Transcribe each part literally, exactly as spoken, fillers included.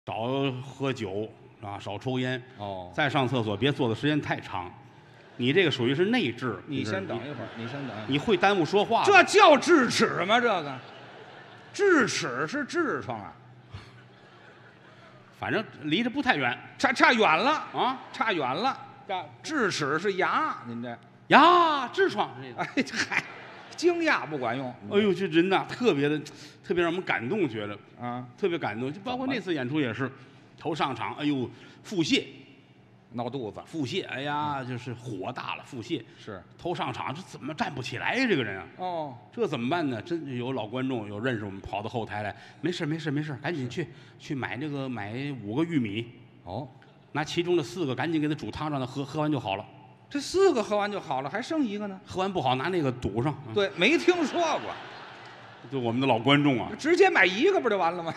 少喝酒啊，少抽烟。 哦， 再上厕所别坐的时间太长。你这个属于是内痔。 你先等一会儿，你先等一会儿。 你会耽误说话。 这叫智齿吗？这个，智齿是痔疮啊。 反正离着不太远， 差差远了啊， 差远了。这智齿是牙，您这呀，痔疮这个。 哎，嗨，惊讶不管用。 哎呦，这人呐，特别的，特别让我们感动，觉得啊， 特别感动。就包括那次演出也是，头上场，哎呦，腹泻， 闹肚子， 腹泻，哎呀，就是火大了，腹泻是头上场，这怎么站不起来呀？这个人啊， 哦， 这怎么办呢？真有老观众有认识我们，跑到后台来，没事没事没事，赶紧去去买那个买五个玉米， 哦， 拿其中的四个赶紧给他煮汤，让他喝，喝完就好了。 这四个喝完就好了，还剩一个呢？ 喝完不好，拿那个堵上。 对，没听说过。 就我们的老观众啊， 直接买一个不就完了吗？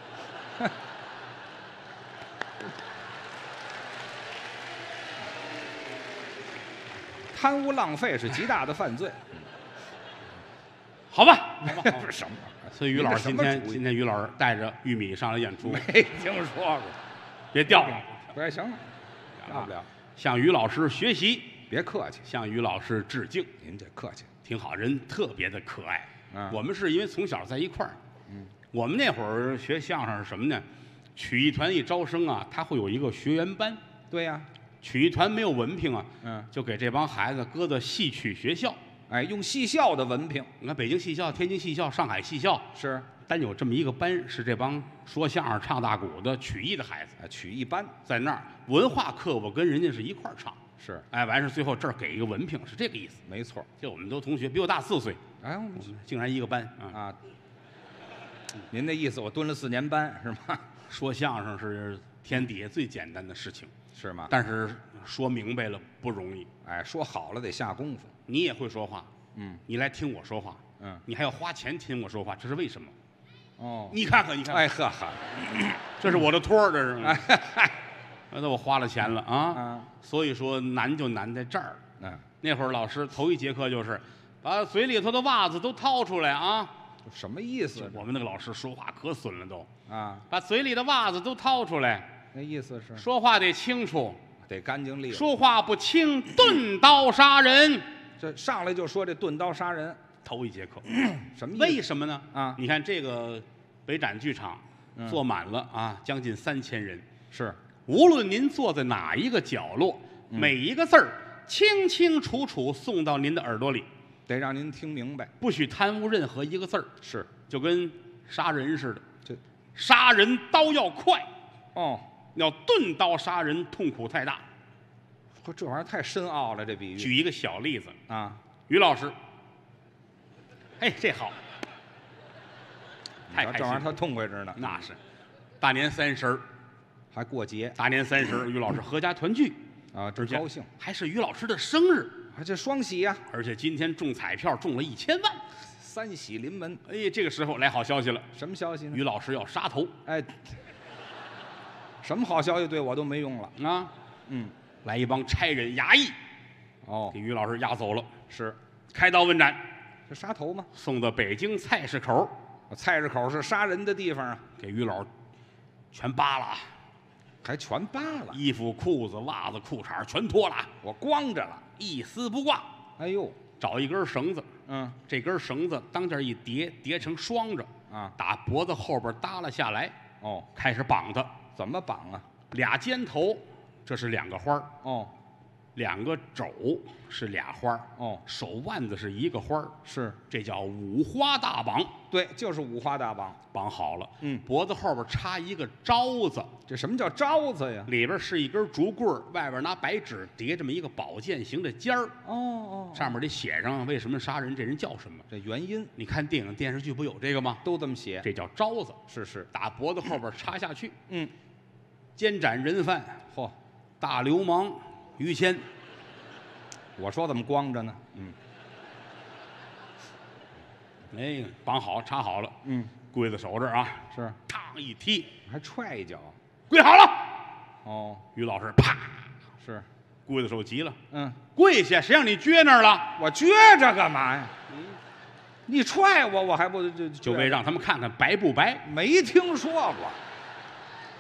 贪污浪费是极大的犯罪。 好吧，好吧， 不是什么。 所以于老师今天今天于老师带着玉米上来演出， 没听说过。 别掉了， 不是，行了，大不了。 向于老师学习， 别客气， 向于老师致敬。 您这客气， 挺好，人特别的可爱。 嗯， 我们是因为从小在一块儿。 嗯， 我们那会儿学相声是什么呢？曲艺团一招生啊，他会有一个学员班。 对呀， 曲艺团没有文凭啊， 嗯， 就给这帮孩子搁到戏曲学校。 哎，用戏校的文凭。 你看北京戏校、天津戏校、上海戏校是单有这么一个班，是这帮说相声、唱大鼓的曲艺的孩子。 啊，曲艺班在那儿文化课，我跟人家是一块儿唱。 是， 哎，完事最后这儿给一个文凭，是这个意思。 没错。 这我们都同学，比我大四岁。 哎，我们竟然一个班啊！ 啊，您的意思我蹲了四年班是吗？ 说相声是天底下最简单的事情， 是吗？ 但是说明白了不容易。 哎，说好了得下功夫。 你也会说话， 嗯， 你来听我说话， 嗯， 你还要花钱听我说话，这是为什么？ 哦， 你看看，你看， 哎呵呵， 这是我的托儿，这是。 哎嗨， 那我花了钱了啊！ 啊， 所以说难就难在这儿。 嗯， 那会儿老师头一节课就是把嘴里头的袜子都掏出来啊！ 什么意思？ 我们那个老师说话可损了都， 啊， 把嘴里的袜子都掏出来， 那意思是说话得清楚， 得干净利落。 说话不清，钝刀杀人。 这上来就说这钝刀杀人， 头一节课， 什么意思？ 为什么呢？ 啊， 你看这个北展剧场嗯坐满了啊，将近三千人。 是， 无论您坐在哪一个角落， 嗯每一个字儿清清楚楚送到您的耳朵里， 得让您听明白。 不许贪污任何一个字儿。 是， 就跟杀人似的， 这杀人刀要快， 哦， 要钝刀杀人，痛苦太大。 嚯这玩意儿太深奥了，这比喻举一个小例子， 啊， 于老师，哎，这好，太开心了。 这玩意儿他痛快着呢。 那是，大年三十儿， 还过节大年三十儿，于老师合家团聚， 啊，真而且高兴。 还是于老师的生日， 啊，这双喜呀， 而且今天中彩票中了一千万。 三喜临门。 哎，这个时候来好消息了， 什么消息呢？ 于老师要杀头哎，什么好消息对我都没用了。 啊！ 嗯， 来一帮差人衙役哦给，于老师押走了， 是开刀问斩， 这杀头吗？ 送到北京菜市口， 菜市口是杀人的地方啊， 给于老全扒了啊， 还全扒了， 衣服、裤子、袜子、裤衩全脱了啊， 我光着了。 一丝不挂。 哎呦， 找一根绳子， 嗯这根绳子当间一叠，叠成双着， 啊， 打脖子后边耷拉下来， 哦， 开始绑他。 怎么绑啊？ 俩肩头，这是两个花儿， 哦两个肘是俩花儿， 哦， 手腕子是一个花儿， 是这叫五花大绑。 对，就是五花大绑。 绑好了， 嗯脖子后边插一个招子， 这什么叫招子呀？ 里边是一根竹棍儿，外边拿白纸叠这么一个宝剑形的尖儿， 哦哦， 上面得写上为什么杀人，这人叫什么。 这原因你看电影电视剧不有这个吗？ 都这么写。 这叫招子， 是是， 打脖子后边插下去， 嗯， 监斩人犯、 嚯， 大流氓于谦。 我说怎么光着呢？嗯哎，绑好插好了， 嗯， 刽子手这儿啊， 是， 嘡一踢， 还踹一脚。 跪好了。 哦， 于老师啪， 是， 刽子手急了， 嗯， 跪下，谁让你撅那儿了？ 我撅着干嘛呀？你踹我，我还不就就为让他们看看白不白。 没听说过。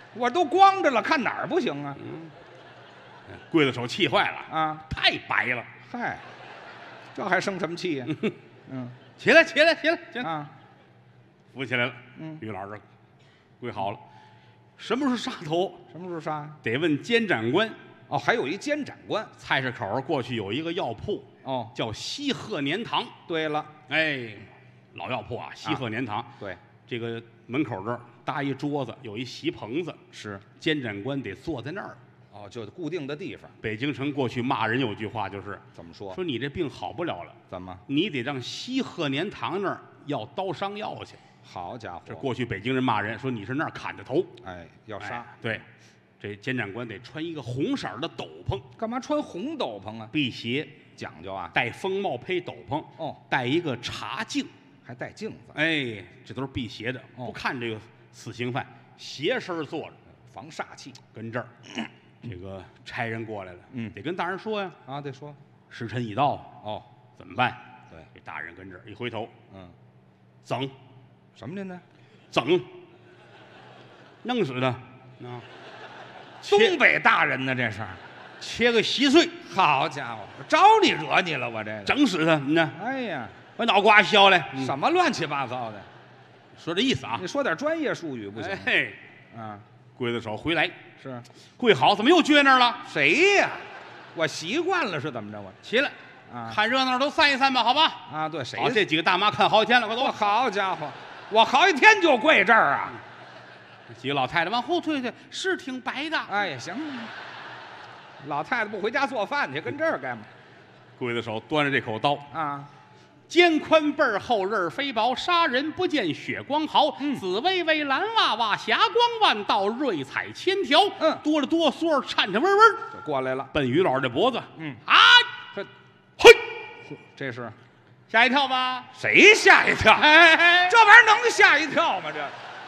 我都光着了，看哪儿不行啊？ 刽子手气坏了啊， 太白了。 嗨，这还生什么气呀？嗯， 起来，起来，起来，起来！ 啊， 扶起来了。 嗯， 于老师跪好了。什么是杀头？ 什么时候杀？ 得问监斩官。 哦，还有一监斩官。 菜市口过去有一个药铺， 哦， 叫西鹤年堂。 对了， 哎，老药铺啊，西鹤年堂。 对， 这个门口这儿搭一桌子，有一席棚子， 是监斩官得坐在那儿。 哦，就固定的地方。 北京城过去骂人有句话就是怎么说？ 说你这病好不了了， 怎么？ 你得让西鹤年堂那儿要刀伤药去。 好家伙， 这过去北京人骂人说你是那儿砍的头， 哎，要杀、 哎。对，这监斩官得穿一个红色的斗篷， 干嘛穿红斗篷啊？ 辟邪， 讲究啊， 戴风帽配斗篷， 哦， 戴一个茶镜， 还带镜子， 哎，这都是辟邪的。 哦不看这个死刑犯斜身坐着， 防煞气。 跟这儿，这个差人过来了， 嗯得跟大人说呀， 啊，得说时辰已到， 哦， 怎么办？ 对， 这大人跟这儿一回头， 嗯， 整什么的呢？ 整，弄死他，啊， 东切北大人呢？这是， 切个稀碎， 好家伙，招你惹你了？我这个， 整死他，你呢？ 哎呀， 把脑瓜削来， 什么乱七八糟的？ 说这意思啊你。说点专业术语不行吗？ 哎， 啊， 刽子手回来， 是跪好，怎么又撅那儿了？ 谁呀？我习惯了是怎么着？我起来， 啊看热闹都散一散吧，好吧？ 啊，对，谁？ 好，这几个大妈看好几天了，快我走。 好家伙，我好几天就跪这儿啊！ 几个老太太往后退退，是挺白的。 哎呀，行了，老太太不回家做饭去，跟这儿干嘛？ 刽子手端着这口刀， 啊， 肩宽背儿厚，刃儿飞薄，杀人不见血光毫。 嗯紫薇薇，蓝娃娃，霞光万道，瑞彩千条。 嗯哆了哆嗦，颤颤巍巍， 就过来了。 奔于老这脖子。 嗯啊， 这嘿， 这是吓一跳吧？ 谁吓一跳？ 哎哎哎， 这玩意儿能吓一跳吗？这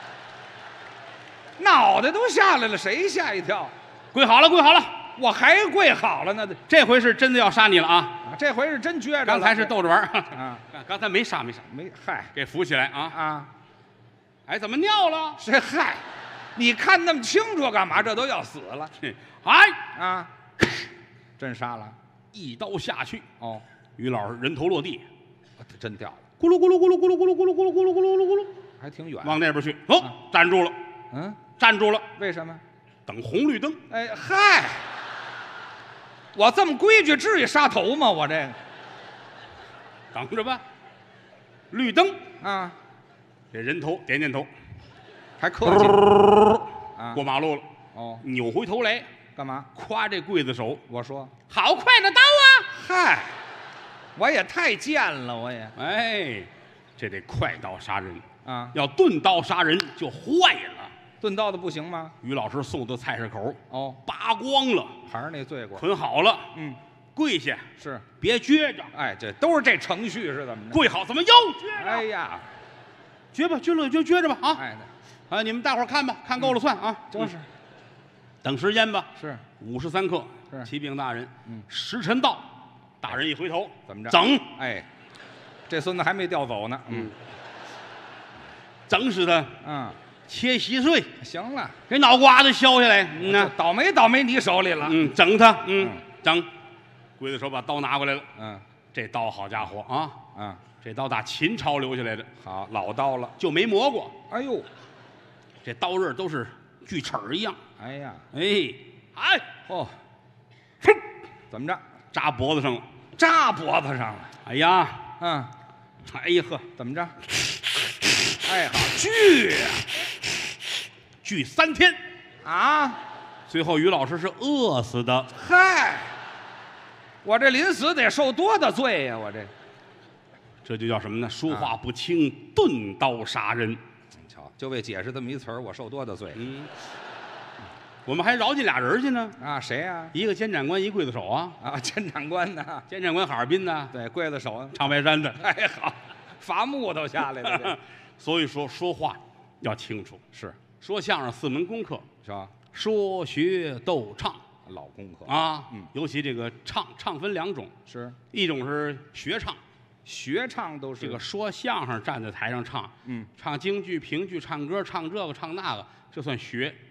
脑袋都下来了，谁吓一跳？ 跪好了，跪好了， 我还跪好了呢。 这回是真的要杀你了啊！ 啊这回是真撅着了。 刚才是逗着玩儿， 啊， 刚才没杀没杀， 没嗨给扶起来啊！ 啊， 哎，怎么尿了？ 这嗨，你看那么清楚干嘛？这都要死了哎， 啊！真杀了一刀下去， 哦， 于老师人头落地， 真掉了， 咕噜咕噜咕噜咕噜咕噜咕噜咕噜咕噜咕噜咕噜， 还挺远。 往那边去。哦，站住了， 嗯， 站住了， 为什么？ 等红绿灯。 哎嗨，我这么规矩，至于杀头吗？我这个等着吧，绿灯， 啊， 这人头点点头， 还客气啊过马路了， 哦， 扭回头来， 干嘛？ 夸这刽子手我说， 好快的刀啊！ 嗨，我也太贱了，我也哎，这得快刀杀人， 啊， 要钝刀杀人就坏了。 钝刀的不行吗？ 于老师送到菜市口， 哦， 扒光了， 还是那罪过。 捆好了， 嗯， 跪下， 是， 别撅着， 哎，这都是这程序是怎么着？ 跪好，怎么又撅着？ 哎呀， 撅吧，撅了就撅着吧啊！ 哎， 啊，你们大伙儿看吧，看够了算啊， 就是等时间吧， 是五十三刻。 是启禀大人， 嗯时辰到，大人一回头， 怎么着？ 整， 哎，这孙子还没调走呢。 嗯，整死他， 嗯， 切稀碎， 行了， 给脑瓜子削下来，嗯呐， 倒霉倒霉你手里了。 嗯，整他，嗯嗯， 整。刽子手把刀拿过来了， 嗯这刀好家伙啊， 嗯， 这刀打秦朝留下来的， 好，老刀了。 就没磨过， 哎呦， 这刀刃都是锯齿儿一样， 哎呀， 哎，哎， 哦， 哼怎么着？ 扎脖子上了， 扎脖子上了。 哎呀， 嗯， 哎呀呵， 怎么着？哎，好锯锯三天， 啊！ 最后于老师是饿死的， 嗨，我这临死得受多大罪呀、我这， 这就叫什么呢？说话不清，钝刀杀人。 瞧，就为解释这么一词儿，我受多大罪嗯，我们还饶进俩人去呢， 啊？谁呀、 一个监斩官，一刽子手啊。 啊？监斩官呢？ 监斩官哈尔滨的， 对，刽子手， 长白山的。 哎，好，伐木头下来的这所以说说话要清楚， 是说相声四门功课： 是吧？ 说、学、逗、唱老功课， 啊。 嗯， 尤其这个唱，唱分两种， 是一种是学唱， 学唱都是这个说相声站在台上唱， 嗯， 唱京剧、评剧、唱歌，唱这个唱那个，这算学。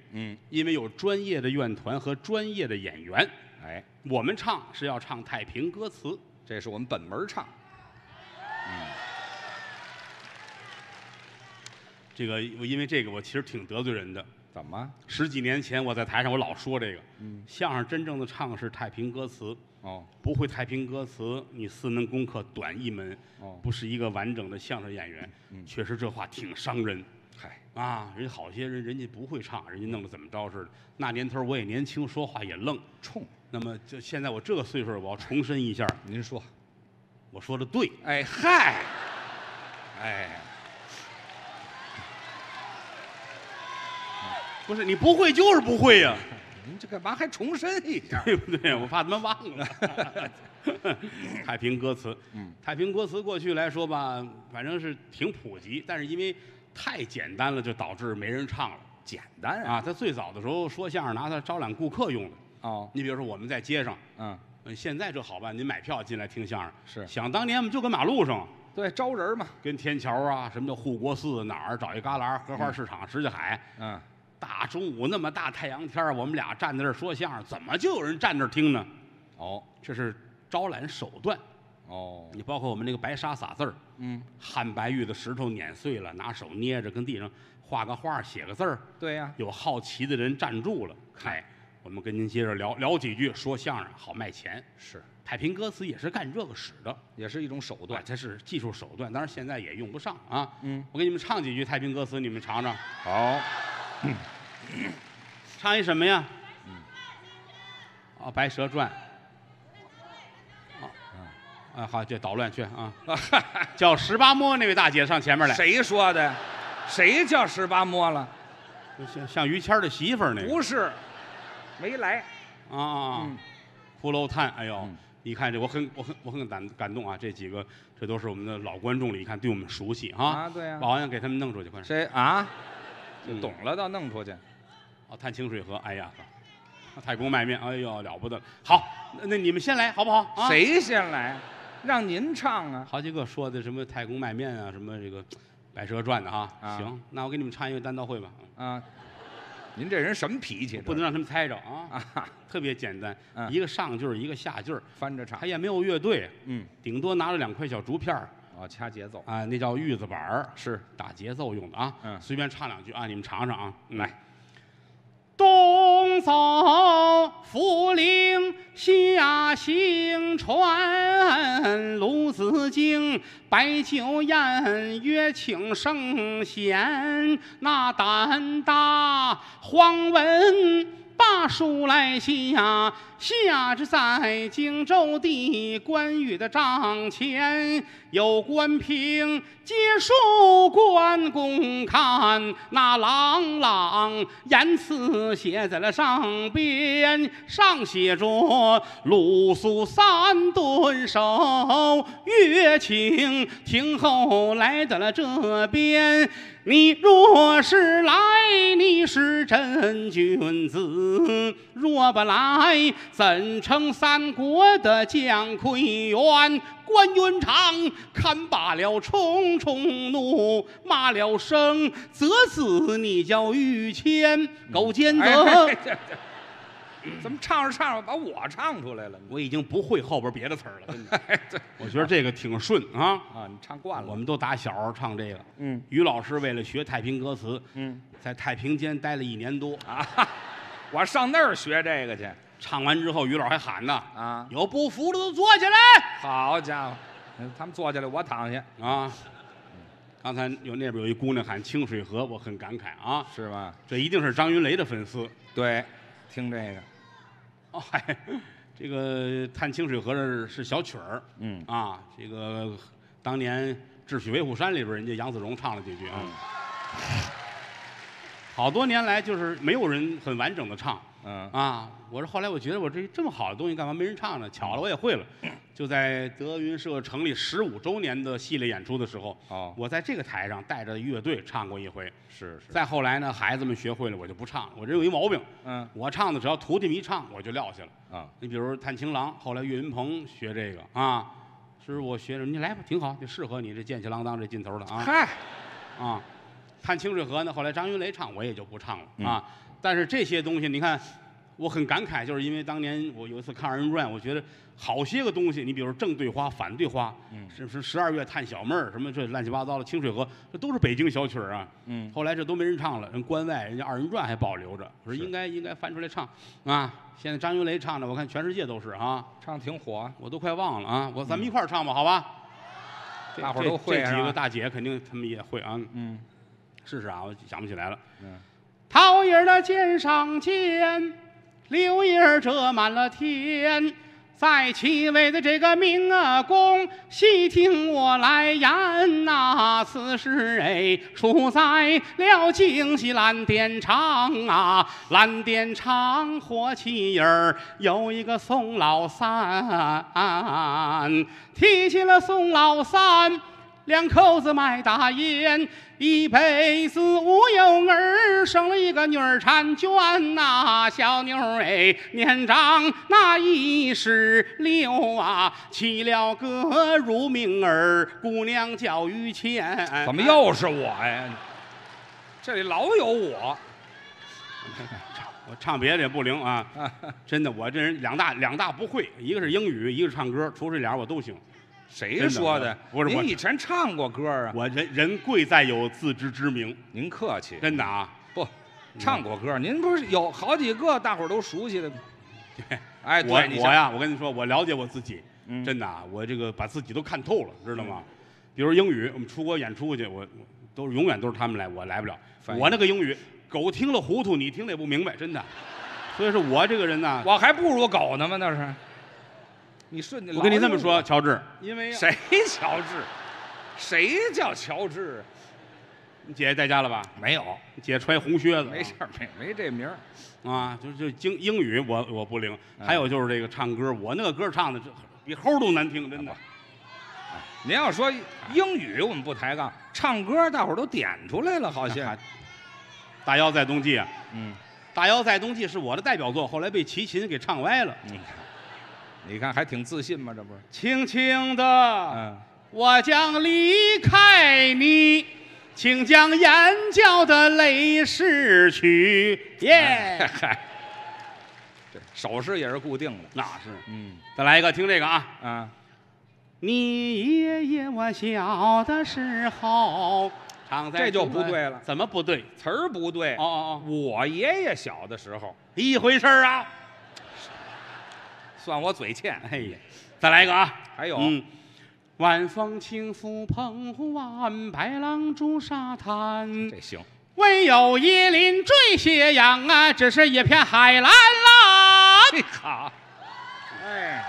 嗯， 因为有专业的乐团和专业的演员。 哎， 我们唱是要唱太平歌词， 这是我们本门唱。嗯， 这个我因为这个我其实挺得罪人的。 怎么？ 十几年前我在台上我老说这个， 嗯， 相声真正的唱是太平歌词。 哦， 不会太平歌词，你四门功课短一门， 哦， 不是一个完整的相声演员。 嗯， 确实这话挺伤人。 嗨， 啊，人家好些人人家不会唱，人家弄得怎么着似的。那年头我也年轻，说话也愣冲。 那么就现在我这个岁数，我要重申一下， 您说， 我说的对。 哎嗨，哎， 不是你不会就是不会呀、 您这干嘛还重申一下？ 对不对？我怕他们忘了。太平歌词， 嗯， 太平歌词过去来说吧，反正是挺普及，但是因为太简单了，就导致没人唱了。 简单啊！ 啊，他最早的时候说相声拿它招揽顾客用的。 哦， 你比如说我们在街上， 嗯， 呃现在这好办，您买票进来听相声。 是想当年我们就跟马路上， 对，招人嘛。 跟天桥啊，什么叫护国寺哪儿找一旮旯，荷花市场、石家海， 嗯， 大中午那么大太阳天儿我们俩站在这儿说相声，怎么就有人站那儿听呢？ 哦， 这是招揽手段。 哦， 你包括我们那个白沙撒字儿， 嗯， 汉白玉的石头碾碎了，拿手捏着，跟地上画个画，写个字儿。 对呀， 有好奇的人站住了，哎，我们跟您接着聊聊几句，说相声好卖钱。 是， 太平歌词也是干这个使的， 也是一种手段。 这是技术手段，当然现在也用不上啊。 嗯， 我给你们唱几句太平歌词，你们尝尝。 好， 唱一什么呀？嗯，哦，《白蛇传》。啊，好，这捣乱去啊！叫十八摸那位大姐上前面来。 谁说的？谁叫十八摸了？ 像像于谦的媳妇儿那个。 不是，没来。 啊， 嗯， 骷髅炭，哎呦， 嗯一看这我很我很我很感感动啊！这几个这都是我们的老观众了，一看对我们熟悉啊。 啊，对呀。 保安给他们弄出去，快点。 谁啊？就嗯懂了，倒弄出去。 哦，探清水河，哎呀，太公卖面，哎呦了不得了。好，那那你们先来好不好？啊， 谁先来？让您唱啊！ 好几个说的什么太公卖面啊，什么这个白蛇传的哈。 啊行，那我给你们唱一个单刀会吧。 啊，您这人什么脾气？ 不能让他们猜着啊。 啊， 特别简单， 嗯一个上句儿一个下句儿， 翻着唱他。也没有乐队， 嗯， 顶多拿了两块小竹片儿哦，掐节奏。 啊，那叫玉子板儿， 是打节奏用的啊。 嗯随便唱两句啊，你们尝尝啊。嗯来。 东走涪陵下行船，鲁子敬摆酒宴，乐请圣贤。那胆大黄文把书来下，下至在荆州地关羽的帐前，有关平接书关公看，那朗朗言辞写在了上边，上写着鲁肃三顿手，乐请听后来到了这边。你若是来，你是真君子；若不来，怎称三国的将魁元？关云长看罢了，冲冲怒，骂了声：“则子你叫于谦，狗奸贼！” 哎这这怎么唱着唱着把我唱出来了？ 我已经不会后边别的词儿了，真的。 哎，对我觉得这个挺顺啊。 啊，你唱惯了。 我们都打小唱这个。 嗯于老师为了学太平歌词， 嗯在太平间待了一年多。 啊，我上那儿学这个去唱完之后，于老师还喊呢啊！ 有不服的都坐起来好家伙，他们坐下来，我躺下， 啊！刚才有那边有一姑娘喊清水河，我很感慨啊， 是吧？ 这一定是张云雷的粉丝。 对，听这个， 哦，嗨，这个探清水河这是小曲儿嗯啊，这个当年《智取威虎山》里边，人家杨子荣唱了几句啊。好多年来，就是没有人很完整的唱。 嗯啊，我说后来我觉得我这这么好的东西干嘛没人唱呢？巧了，我也会了。就在德云社成立十五周年的系列演出的时候， 哦， 我在这个台上带着乐队唱过一回。 是是， 再后来呢，孩子们学会了，我就不唱了。我这有一毛病， 嗯我唱的只要徒弟们一唱，我就撂下了。 啊你比如探情郎，后来岳云鹏学这个啊，师傅我学着，你来吧，挺好，就适合你这健气郎当这劲头的啊嗨， 啊。探清水河呢，后来张云雷唱，我也就不唱了、 嗯啊。 但是这些东西，你看，我很感慨，就是因为当年我有一次看二人转，我觉得好些个东西，你比如说正对花、反对花， 嗯， 是不是十二月探小妹儿，什么这乱七八糟的清水河，这都是北京小曲儿啊。 嗯， 后来这都没人唱了，人关外人家二人转还保留着，我说应该应该翻出来唱啊。现在张云雷唱的，我看全世界都是啊， 唱挺火， 我都快忘了啊。我咱们一块儿唱吧，好吧？ 大伙儿都会这几个大姐肯定他们也会啊。 嗯， 试试啊，我想不起来了。 嗯， 桃叶的肩上尖，柳叶遮满了天。在七位的这个明啊宫，细听我来言呐、啊，此事哎出在了京西蓝靛厂啊，蓝靛厂火器儿有一个宋老三，提起了宋老三。两口子卖大烟，一辈子无有儿，生了一个女儿婵娟呐、啊，小妞儿哎，年长那一十六啊，起了个乳名儿，姑娘叫于谦。 怎么又是我呀？这里老有我， 我唱别的也不灵啊，真的，我这人两大两大不会，一个是英语，一个是唱歌，除这俩我都行。 谁说的？ 不是我， 您以前唱过歌啊？ 我人人贵在有自知之明。 您客气， 真的啊， 不，唱过歌，您不是有好几个大伙儿都熟悉的吗？哎， 我对， 我呀，我跟你说，我了解我自己， 嗯真的啊，我这个把自己都看透了，知道吗？比如英语，我们出国演出去，我我都是永远都是他们来，我来不了。我那个英语，狗听了糊涂，你听了也不明白，真的。所以说我这个人呢， 我还不如狗呢吗？那是。你顺着， 我跟你这么说，乔治，因为谁乔治？谁叫乔治？ 你姐姐在家了吧？ 没有， 姐穿红靴子。 没事，没没这名儿啊，就就英英语我我不灵，还有就是这个唱歌，我那个歌唱的这比齁都难听，真的。 您要说英语，我们不抬杠，唱歌大伙儿都点出来了，好像。 大腰在冬季啊， 嗯， 大腰在冬季是我的代表作，后来被齐秦给唱歪了。 你看。你看还挺自信吗？这不是轻轻的， 嗯， 我将离开你，请将眼角的泪拭去。耶， 嗨，这手势也是固定的， 那是。 嗯， 再来一个，听这个啊啊， 你爷爷我小的时候，唱在这就不对了。 怎么不对？ 词儿不对。 哦哦哦， 我爷爷小的时候一回事儿啊。 算我嘴欠， 哎呀，再来一个啊！ 还有， 嗯，晚风轻拂澎湖湾，白浪逐沙滩。 这行。 唯有椰林缀斜阳啊，只是一片海蓝蓝。 好，哎，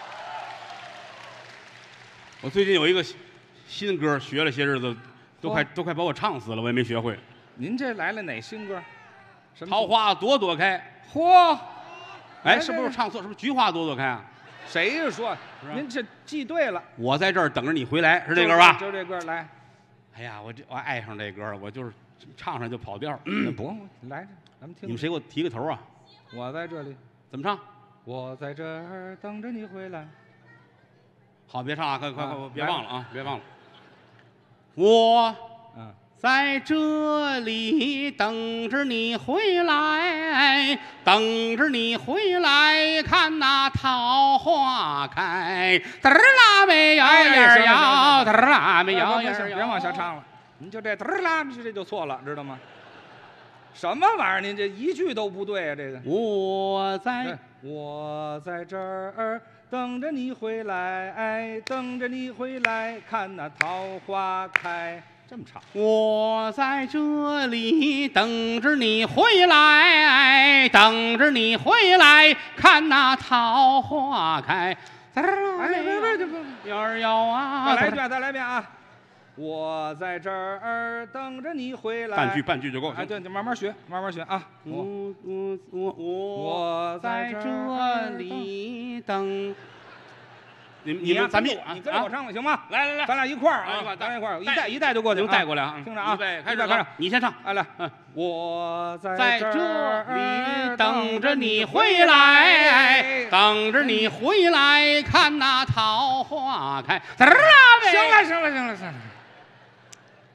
我最近有一个新歌，学了些日子，都快都快把我唱死了，我也没学会。 您这来了哪新歌？什么桃花朵朵开。 嚯！ 哎，是不是唱错？是不是菊花朵朵开啊？ 谁说？您这记对了。 我在这儿等着你回来，是这歌吧？ 就这歌来。 哎呀，我这我爱上这歌了，我就是唱上就跑调。 嗯，不，来，咱们听。 你们谁给我提个头啊？ 我在这里。 怎么唱？ 我在这儿等着你回来。 好，别唱啊！快快快，别忘了啊！别忘了。我。 嗯。 在这里等着你回来，等着你回来，看那桃花开。嘚儿啦呗摇呀摇，嘚儿啦呗摇呀摇。 别往下唱了，您就这嘚儿啦，这就错了，知道吗？什么玩意儿？您这一句都不对啊！这个。 我在， 我在这儿等着你回来，等着你回来，看那桃花开。这么唱， 我在这里等着你回来，等着你回来，看那桃花开。 哎，别别别别， 摇儿摇啊！ 再来一遍，再来一遍啊！我在这儿等着你回来。 半句半句就够。 哎，对，你慢慢学，慢慢学啊！ 我我我我我在这里等。你你们咱们你跟着我唱了行吗？ 来来来， 咱俩一块儿啊，咱俩一块儿，一带一带就过去， 能带过来啊！ 听着啊， 预备开始， 开始， 你先唱， 来来，嗯，我在这里等着你回来，等着你回来，看那桃花开。 行了行了行了行了，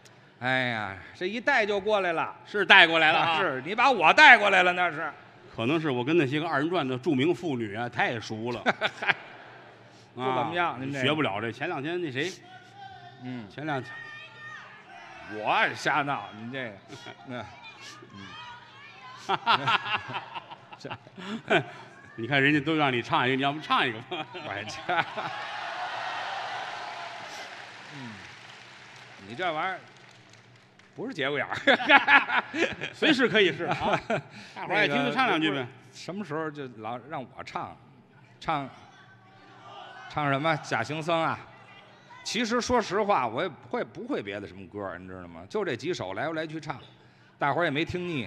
哎呀，这一带就过来了， 是带过来了啊， 是你把我带过来了，那是。 可能是我跟那些个二人转的著名妇女啊太熟了， 不怎么样，您这学不了这。前两天那谁， 嗯， 前两天我瞎闹，您这个，嗯， 这，你看人家都让你唱一个，你要不唱一个吧？ 我这，嗯，你这玩意儿不是节骨眼儿， 随时可以是啊。大伙儿爱听就唱两句呗。 什么时候就老让我唱，唱，唱什么假行僧啊？其实说实话，我也不会不会别的什么歌，你知道吗？就这几首来回来去唱，大伙儿也没听腻。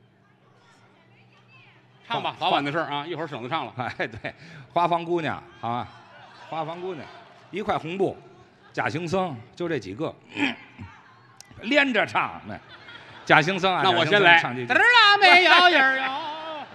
唱吧，早晚的事儿啊，一会儿省得唱了。 哎，对，花房姑娘，好吧，花房姑娘，一块红布，假行僧，就这几个，连着唱那。假行僧啊， 那我先来。 唱这句。 嘚啊，没有影儿哟。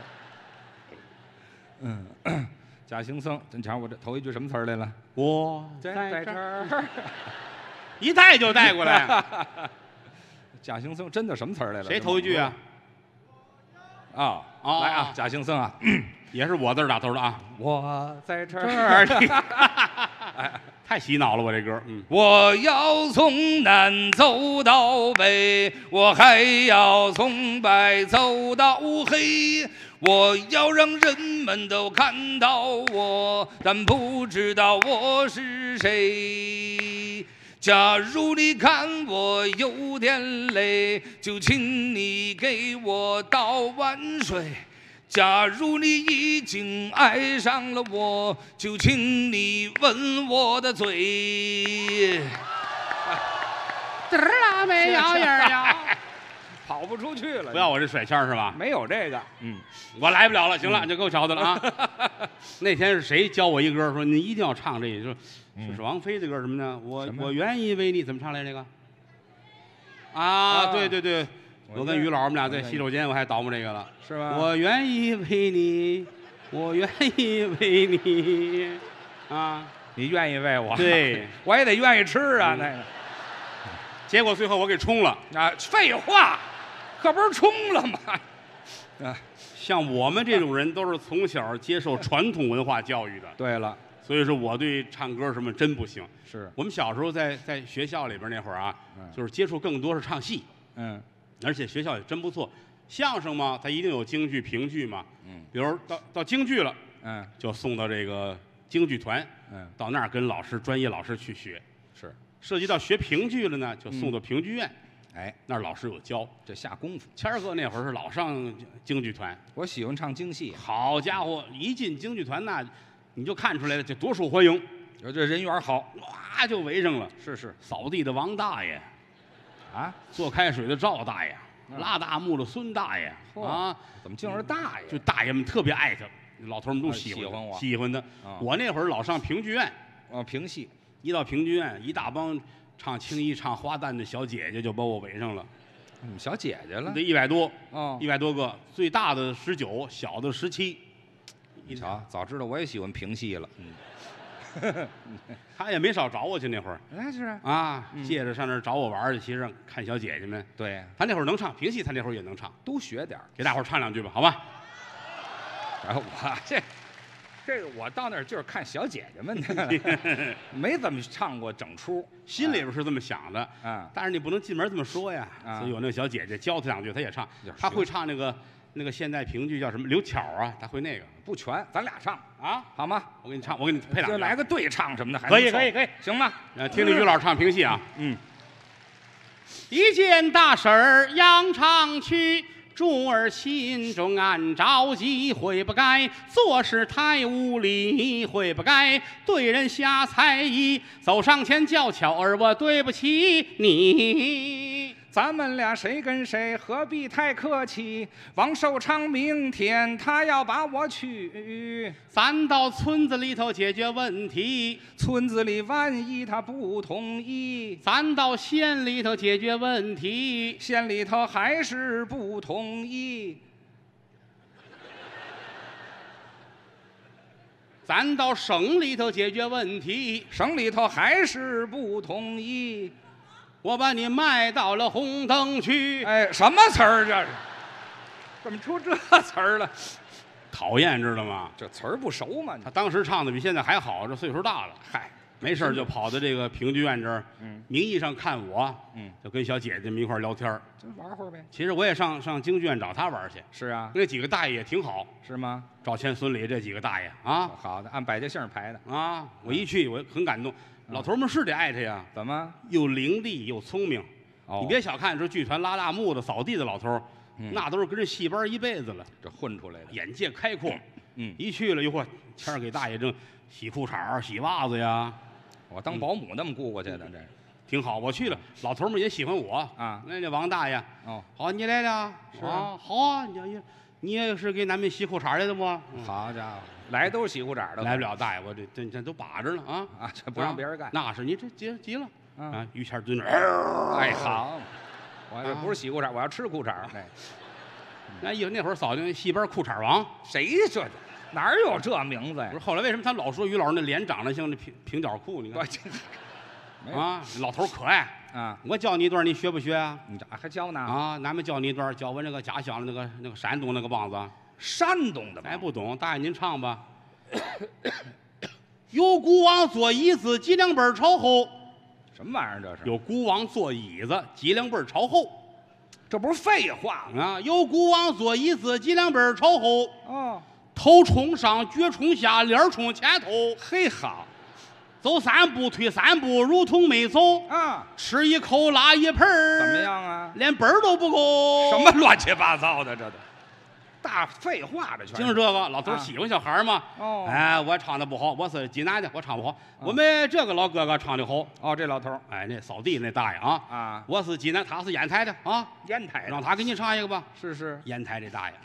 嗯，假行僧，真瞧我这头一句什么词儿来了？ 我在在这这儿， 儿。 一带就带过来。 假行僧真的什么词儿来了？ 谁头一句啊？ 啊， 哦来啊，假行僧啊， 也是我字儿打头的啊。 我在这这儿。 儿，哎，太洗脑了，我这歌。嗯， 我要从南走到北，我还要从白走到黑。我要让人们都看到我，但不知道我是谁。假如你看我有点累，就请你给我倒碗水。假如你已经爱上了我，就请你吻我的嘴。 嘚儿啊，没有影儿哟。 跑不出去了， 不要我这甩签儿是吧？ 没有这个，嗯， 我来不了了，行了，就够瞧的了啊。那天是谁教我一歌，说你一定要唱这个，说是王菲的歌什么呢？我我愿意为你怎么唱来这个？啊，对对对，我跟于老师我们俩在洗手间，我还捣鼓这个了， 是吧？ 我愿意为你，我愿意为你，啊， 你愿意为我？ 对， 我也得愿意吃啊，那个。 结果最后我给冲了啊！废话，可不是冲了吗？啊， 像我们这种人都是从小接受传统文化教育的。 对了， 所以说我对唱歌什么真不行。 是我们小时候在在学校里边那会儿啊， 嗯、 就是接触更多是唱戏， 嗯， 而且学校也真不错。相声嘛，它一定有京剧、评剧嘛， 嗯， 比如到到京剧了， 嗯， 就送到这个京剧团， 嗯， 到那儿跟老师专业老师去学。 是， 涉及到学评剧了呢，就送到评剧院。 嗯哎， 那儿老师有教， 这下功夫。 谦儿哥那会儿是老上京剧团， 我喜欢唱京戏。 好家伙，一进京剧团那，你就看出来了，这多受欢迎。 有这人缘好， 哇就围上了。 是是， 扫地的王大爷， 啊， 做开水的赵大爷，嗯、拉大木的孙大爷，啊， 怎么净是大爷？ 就大爷们特别爱他，老头们都喜欢、 啊、喜欢我， 喜欢他。啊、我那会儿老上评剧院， 啊，评戏， 一到评剧院，一大帮。唱青衣、唱花旦的小姐姐就把我围上了， 嗯，小姐姐了， 得一百多， 哦， 一百多个，最大的十九，小的十七。 你瞧，早知道我也喜欢评戏了。 嗯，他也没少找我去那会儿， 那是啊，借着上那儿找我玩去，其实看小姐姐们。 对， 他那会儿能唱评戏，他那会儿也能唱， 都学点给大伙儿唱两句吧，好吧？ 然后我这。这个我到那儿就是看小姐姐们的，没怎么唱过整出， 心里边是这么想的啊。 但是你不能进门这么说呀， 啊、 所以有那个小姐姐教他两句，他也唱。他会唱那个那个现代评剧叫什么刘巧啊，他会那个不全，咱俩唱啊， 好吗？ 我给你唱，我给你配两句， 就来个对唱什么的，还可以可以可以， 行吗？ 呃，听听于老师唱评戏啊， 嗯， 一件大事儿扬长去。诸儿心中暗着急，悔不该做事太无礼，悔不该对人下才艺。走上前叫巧儿，我对不起你。 咱们俩谁跟谁，何必太客气？王寿昌明天他要把我娶， 咱到村子里头解决问题。 村子里万一他不同意， 咱到县里头解决问题。 县里头还是不同意， 咱到省里头解决问题。 省里头还是不同意。 我把你卖到了红灯区。 哎，什么词儿这是？怎么出这词儿了？ 讨厌，知道吗？ 这词儿不熟嘛？ 他当时唱的比现在还好，这岁数大了， 嗨， 没事就跑到这个评剧院这儿， 嗯， 名义上看我， 嗯， 就跟小姐姐们一块儿聊天儿。 就玩会儿呗。 其实我也上上京剧院找他玩去， 是啊， 那几个大爷也挺好， 是吗？ 赵钱孙李这几个大爷啊好的，按百家姓排的。 啊！我一去我很感动，老头们是得爱他呀， 怎么？ 又伶俐又聪明。 哦你别小看这剧团拉大幕的、扫地的老头儿， 嗯那都是跟着戏班一辈子了， 这混出来的。 眼界开阔。 嗯， 一去了，哟嚯，谦儿给大爷正洗裤衩儿、洗袜子呀， 我当保姆那么雇过去的，这是挺好。我去了，老头们也喜欢我啊。 那那王大爷， 哦， 好，你来了， 是啊好啊，你你你也是给咱们洗裤衩来的不？嗯好家伙，来都是洗裤衩的， 来不了，大爷，我这这这都把着呢啊啊，这不让别人干。 那是你这急急了嗯啊！于谦蹲那儿， 哎，好，我这啊不是洗裤衩，我要吃裤衩。哎， 那一那会儿扫听戏班裤衩王， 谁这哪儿有这名字呀不是？后来为什么他老说于老师那脸长得像那平平角裤？你看我这没有啊，老头儿可爱。 啊， 我教你一段，你学不学啊？ 你这还教呢？ 啊，咱们教你一段，教我那个家乡的那个那个山东那个梆子， 山东的吧咱不懂，大爷您唱吧。有孤王坐椅子，脊梁背朝后； 什么玩意儿？这是？ 有孤王坐椅子，脊梁背朝后。 这不是废话吗？ 啊，有孤王坐椅子，脊梁背朝后， 哦， 头冲上，脚冲下，脸冲前头， 嘿好走三步退三步，如同没走。 啊， 吃一口拉一盆儿， 怎么？样啊？ 连本儿都不够。 什么乱七八糟的？这都大废话，这全就是这个，老头儿啊喜欢小孩儿嘛。 哦哎，我唱的不好，我是济南的，我唱不好。我们这个老哥哥唱的好。 哦，这老头儿哎，那扫地那大爷啊， 啊， 我是济南，他是烟台的啊， 烟台的让他给你唱一个吧。 是是， 烟台这大爷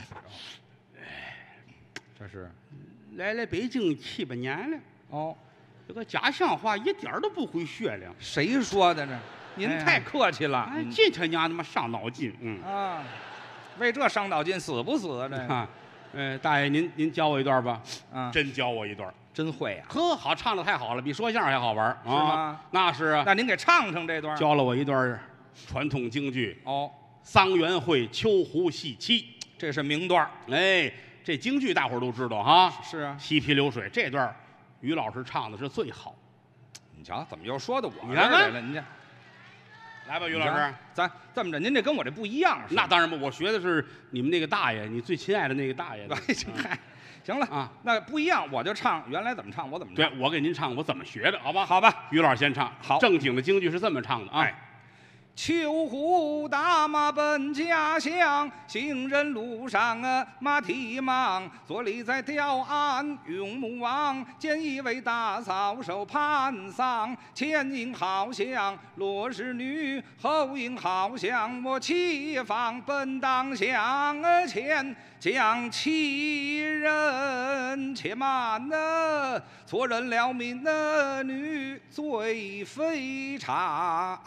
这是来了北京七八年了， 哦， 这个家乡话一点儿都不会学了。 谁说的这？您哎太客气了。 哎， 您这他娘他妈伤脑筋，嗯啊，为这伤脑筋，死不死啊？这啊，呃，大爷您您教我一段吧， 啊， 真教我一段。 真会呀！ 呵，好，唱的太好了，比说相声还好玩儿是吗啊！那是啊， 那您给唱唱这段。 教了我一段传统京剧哦， 《桑园会·秋胡戏妻这是名段儿。》。 哎，这京剧大伙儿都知道哈， 是啊， 嬉皮流水这段，于老师唱的是最好。 你瞧，怎么又说到我你看看这儿来了？您这来吧，于于老师。， 咱这么着，您这跟我这不一样是吧？ 那当然不，我学的是你们那个大爷，你最亲爱的那个大爷。 哎，这嗨，行了啊， 那不一样，我就唱原来怎么唱我怎么唱。 对，我给您唱我怎么学的，好吧？ 好吧， 于老师先唱。 好正经的京剧是这么唱的啊。 哎秋胡大马奔家乡，行人路上啊马蹄忙。坐立在吊岸用木望，见一位大嫂手盘桑。前迎好像罗氏女，后迎好像我齐芳。本当向前将其人且慢呐，错认了民的女最非常。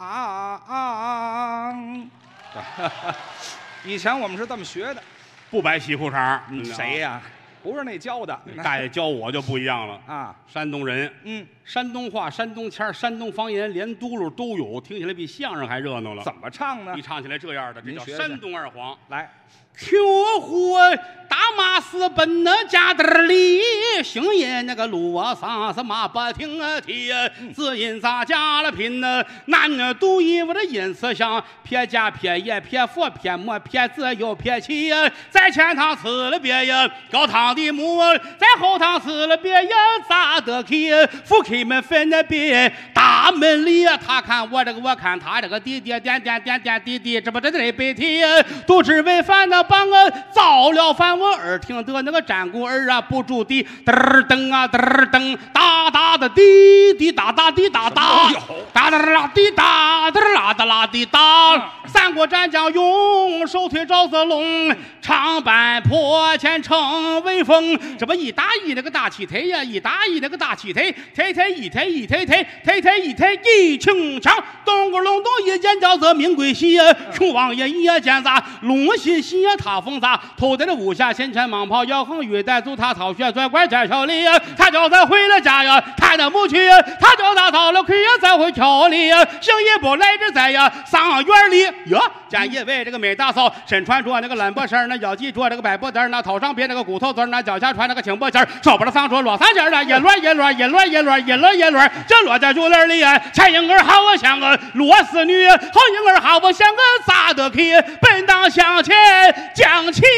以前我们是这么学的。 不摆西裤衩。 嗯， 嗯谁？呀？不是那教的。 大爷教我就不一样了。 啊， 山东人， 嗯， 山东话、山东腔儿、山东方言，连嘟噜都有，听起来比相声还热闹了。 怎么唱呢一？唱起来这样的，这您学学叫山东二黄。 来， 秋胡大马是奔那家的里，星爷那个路啊上是马不停啊蹄，只因咱家了拼呢，男的独一我的音色像撇家撇爷撇佛撇魔撇子又撇妻，在前堂吃了别呀，高堂的母在后堂吃了别呀，咋得去？夫妻们分了别，大门里他看我这个，我看他这个，弟弟点点点点弟弟，这不这这背题，都只为烦恼把我造了烦，我耳听得那个战鼓儿啊不住地嘚儿噔啊嘚儿噔，哒哒的滴滴哒哒滴哒哒，哒哒啦滴哒哒啦哒啦滴哒。三国战将勇，手推赵子龙，长坂坡前逞威风。这不一打一那个大气腿呀，一打一那个大气腿，腿腿一腿一腿腿，腿腿一一台一清腔，咚咕隆咚一见叫这名贵喜，穷王爷一见啥龙喜喜他封啥，头戴的五下先前蟒袍，摇横玉带足他草靴拽拐摘小里，他叫他回了家呀，他那不去，他叫他到了亏呀再回桥里，行也不来这在呀上院里哟，见一位这个美大嫂，身穿着那个蓝布衫，那腰系着这个白布带，那头上别那个骨头子，那脚下穿那个青布鞋，手不着上着落三件的，一摞一摞一摞一摞一摞一摞，这落在竹林里，蔡英儿好我像个罗丝女，好英儿好我像个扎得开，本当向前将其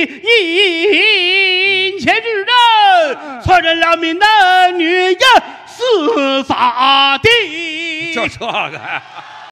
引，且知人错认了民的女人是咋的？ 就这个。